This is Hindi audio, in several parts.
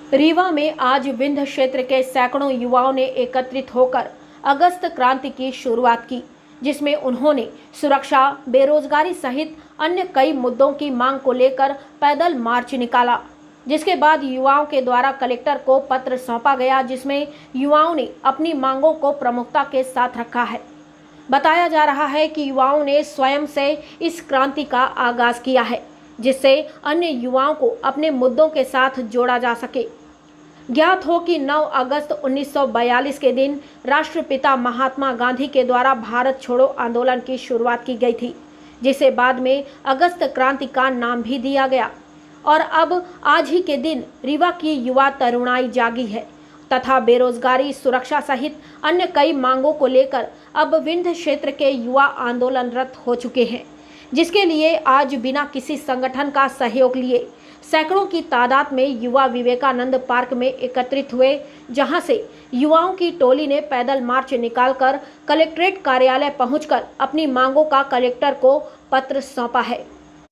रीवा में आज विंध्य क्षेत्र के सैकड़ों युवाओं ने एकत्रित होकर अगस्त क्रांति की शुरुआत की, जिसमें उन्होंने सुरक्षा, बेरोजगारी सहित अन्य कई मुद्दों की मांग को लेकर पैदल मार्च निकाला। जिसके बाद युवाओं के द्वारा कलेक्टर को पत्र सौंपा गया, जिसमें युवाओं ने अपनी मांगों को प्रमुखता के साथ रखा है। बताया जा रहा है कि युवाओं ने स्वयं से इस क्रांति का आगाज किया है, जिससे अन्य युवाओं को अपने मुद्दों के साथ जोड़ा जा सके। ज्ञात हो कि 9 अगस्त 1942 के दिन राष्ट्रपिता महात्मा गांधी के द्वारा भारत छोड़ो आंदोलन की शुरुआत की गई थी, जिसे बाद में अगस्त क्रांति का नाम भी दिया गया। और अब आज ही के दिन रीवा की युवा तरुणाई जागी है तथा बेरोजगारी, सुरक्षा सहित अन्य कई मांगों को लेकर अब विंध्य क्षेत्र के युवा आंदोलनरत हो चुके हैं, जिसके लिए आज बिना किसी संगठन का सहयोग लिए सैकड़ों की तादाद में युवा विवेकानंद पार्क में एकत्रित हुए, जहां से युवाओं की टोली ने पैदल मार्च निकालकर कलेक्ट्रेट कार्यालय पहुंचकर अपनी मांगों का कलेक्टर को पत्र सौंपा है।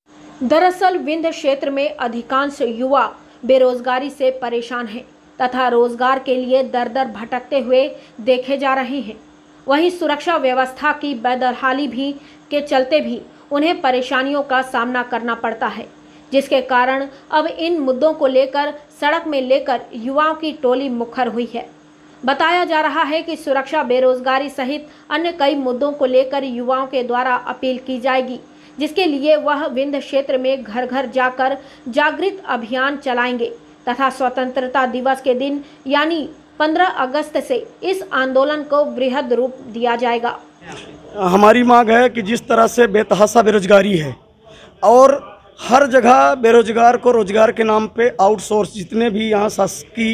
दरअसल विंध्य क्षेत्र में अधिकांश युवा बेरोजगारी से परेशान हैं तथा रोजगार के लिए दर दर भटकते हुए देखे जा रहे हैं। वहीं सुरक्षा व्यवस्था की बेदरहाली भी के चलते भी उन्हें परेशानियों का सामना करना पड़ता है, जिसके कारण अब इन मुद्दों को लेकर सड़क में लेकर युवाओं की टोली मुखर हुई है। बताया जा रहा है कि सुरक्षा, बेरोजगारी सहित अन्य कई मुद्दों को लेकर युवाओं के द्वारा अपील की जाएगी, जिसके लिए वह विंध्य क्षेत्र में घर घर जाकर जागृत अभियान चलाएंगे तथा स्वतंत्रता दिवस के दिन यानी 15 अगस्त से इस आंदोलन को वृहद रूप दिया जाएगा। हमारी मांग है कि जिस तरह से बेतहाशा बेरोजगारी है और हर जगह बेरोजगार को रोजगार के नाम पे आउटसोर्स, जितने भी यहाँ शासकीय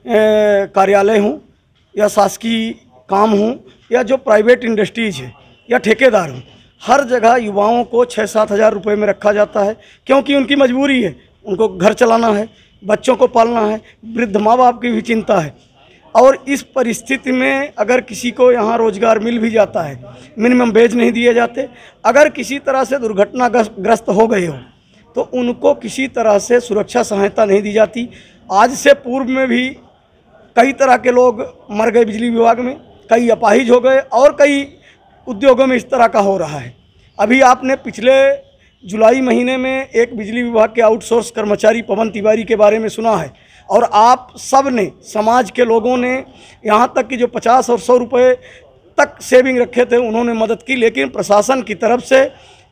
कार्यालय हों या शासकीय काम हों या जो प्राइवेट इंडस्ट्रीज है या ठेकेदार हों, हर जगह युवाओं को 6-7 हज़ार रुपये में रखा जाता है, क्योंकि उनकी मजबूरी है, उनको घर चलाना है, बच्चों को पालना है, वृद्ध माँ बाप की भी चिंता है। और इस परिस्थिति में अगर किसी को यहाँ रोजगार मिल भी जाता है, मिनिमम वेज नहीं दिए जाते। अगर किसी तरह से दुर्घटनाग्रस्त हो गए हो तो उनको किसी तरह से सुरक्षा सहायता नहीं दी जाती। आज से पूर्व में भी कई तरह के लोग मर गए बिजली विभाग में, कई अपाहिज हो गए और कई उद्योगों में इस तरह का हो रहा है। अभी आपने पिछले जुलाई महीने में एक बिजली विभाग के आउटसोर्स कर्मचारी पवन तिवारी के बारे में सुना है, और आप सब ने, समाज के लोगों ने, यहाँ तक कि जो 50 और 100 रुपये तक सेविंग रखे थे उन्होंने मदद की, लेकिन प्रशासन की तरफ से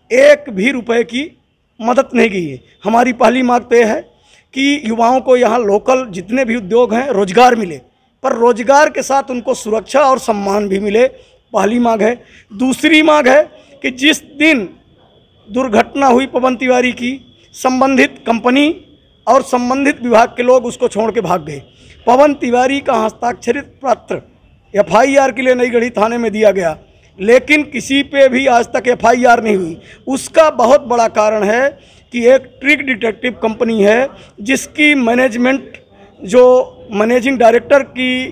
एक भी रुपए की मदद नहीं की है। हमारी पहली मांग तो है कि युवाओं को यहाँ लोकल जितने भी उद्योग हैं रोजगार मिले, पर रोजगार के साथ उनको सुरक्षा और सम्मान भी मिले, पहली मांग है। दूसरी मांग है कि जिस दिन दुर्घटना हुई पवन तिवारी की, संबंधित कंपनी और संबंधित विभाग के लोग उसको छोड़ के भाग गए। पवन तिवारी का हस्ताक्षरित पत्र FIR के लिए नई गढ़ी थाने में दिया गया, लेकिन किसी पे भी आज तक FIR नहीं हुई। उसका बहुत बड़ा कारण है कि एक ट्रिक डिटेक्टिव कंपनी है जिसकी मैनेजमेंट, जो मैनेजिंग डायरेक्टर की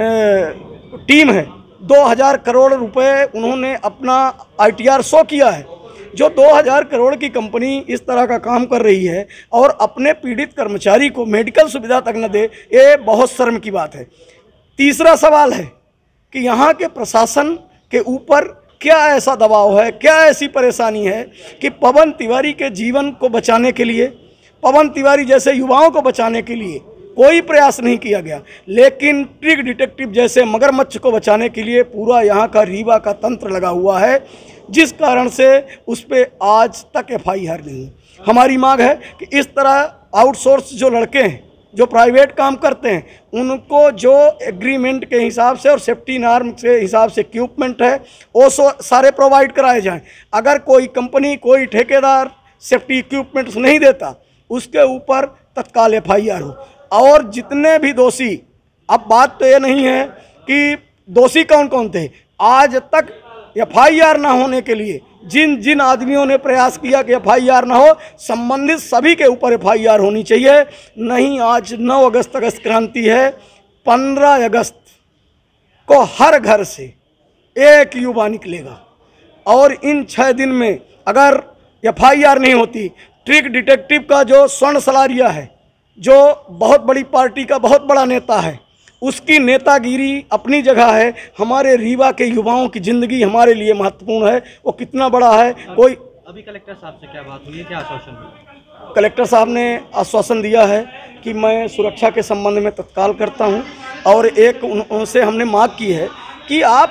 टीम है, 2000 करोड़ रुपए उन्होंने अपना ITR शो किया है। जो 2000 करोड़ की कंपनी इस तरह का काम कर रही है और अपने पीड़ित कर्मचारी को मेडिकल सुविधा तक न दे, ये बहुत शर्म की बात है। तीसरा सवाल है कि यहाँ के प्रशासन के ऊपर क्या ऐसा दबाव है, क्या ऐसी परेशानी है कि पवन तिवारी के जीवन को बचाने के लिए, पवन तिवारी जैसे युवाओं को बचाने के लिए कोई प्रयास नहीं किया गया, लेकिन ट्रिक डिटेक्टिव जैसे मगरमच्छ को बचाने के लिए पूरा यहाँ का रीवा का तंत्र लगा हुआ है, जिस कारण से उस पर आज तक FIR नहीं है। हमारी मांग है कि इस तरह आउटसोर्स जो लड़के हैं, जो प्राइवेट काम करते हैं, उनको जो एग्रीमेंट के हिसाब से और सेफ्टी नॉर्म के हिसाब से इक्विपमेंट है वो सारे प्रोवाइड कराए जाएं। अगर कोई कंपनी, कोई ठेकेदार सेफ्टी इक्विपमेंट्स नहीं देता, उसके ऊपर तत्काल FIR हो। और जितने भी दोषी, अब बात तो ये नहीं है कि दोषी कौन कौन थे, आज तक FIR ना होने के लिए जिन जिन आदमियों ने प्रयास किया कि FIR ना हो, संबंधित सभी के ऊपर FIR होनी चाहिए। नहीं, आज 9 अगस्त क्रांति है, 15 अगस्त को हर घर से एक युवा निकलेगा और इन 6 दिन में अगर FIR नहीं होती, ट्रिक डिटेक्टिव का जो स्वर्ण सलारिया है जो बहुत बड़ी पार्टी का बहुत बड़ा नेता है, उसकी नेतागिरी अपनी जगह है। हमारे रीवा के युवाओं की ज़िंदगी हमारे लिए महत्वपूर्ण है। वो कितना बड़ा है कोई। अभी कलेक्टर साहब से क्या बात हुई है, क्या आश्वासन दिया? कलेक्टर साहब ने आश्वासन दिया है कि मैं सुरक्षा के संबंध में तत्काल करता हूं, और एक उनसे हमने मांग की है कि आप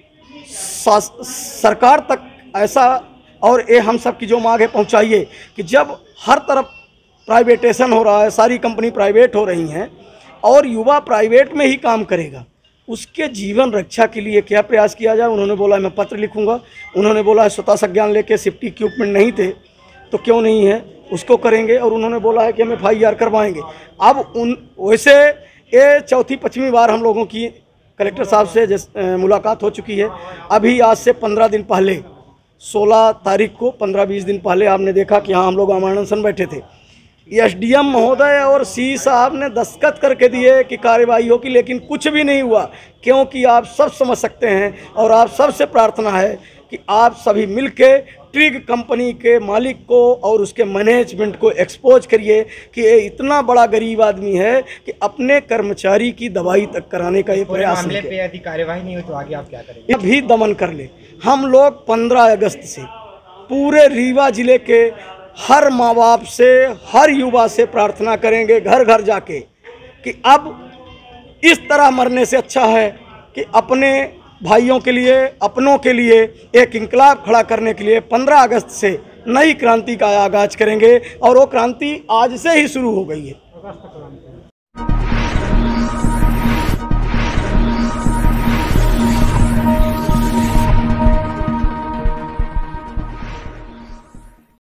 सरकार तक ऐसा, और ये हम सब की जो मांग है पहुंचाइए कि जब हर तरफ प्राइवेटेशन हो रहा है, सारी कंपनी प्राइवेट हो रही हैं और युवा प्राइवेट में ही काम करेगा, उसके जीवन रक्षा के लिए क्या प्रयास किया जाए। उन्होंने बोला मैं पत्र लिखूंगा। उन्होंने बोला है स्वतः संज्ञान लेके सेफ्टी इक्विपमेंट नहीं थे तो क्यों नहीं है, उसको करेंगे। और उन्होंने बोला है कि हम FIR करवाएंगे। अब वैसे ये चौथी पश्चिमी बार हम लोगों की कलेक्टर साहब से मुलाकात हो चुकी है। अभी आज से 15 दिन पहले 16 तारीख को 15-20 दिन पहले आपने देखा कि हाँ हम लोग आमरण अनशन बैठे थे। SDM महोदय और सी साहब ने दस्तखत करके दिए कि कार्रवाई होगी, लेकिन कुछ भी नहीं हुआ। क्योंकि आप सब समझ सकते हैं और आप सबसे प्रार्थना है कि आप सभी मिलके ट्रिग कंपनी के मालिक को और उसके मैनेजमेंट को एक्सपोज करिए कि ये इतना बड़ा गरीब आदमी है कि अपने कर्मचारी की दवाई तक कराने का ये प्रयास मामले पे यदि कार्यवाही नहीं हुई तो आगे आप क्या करेंगे? भी दमन कर ले। हम लोग 15 अगस्त से पूरे रीवा जिले के हर माँ बाप से, हर युवा से प्रार्थना करेंगे घर घर जाके कि अब इस तरह मरने से अच्छा है कि अपने भाइयों के लिए, अपनों के लिए एक इंकलाब खड़ा करने के लिए 15 अगस्त से नई क्रांति का आगाज करेंगे। और वो क्रांति आज से ही शुरू हो गई है।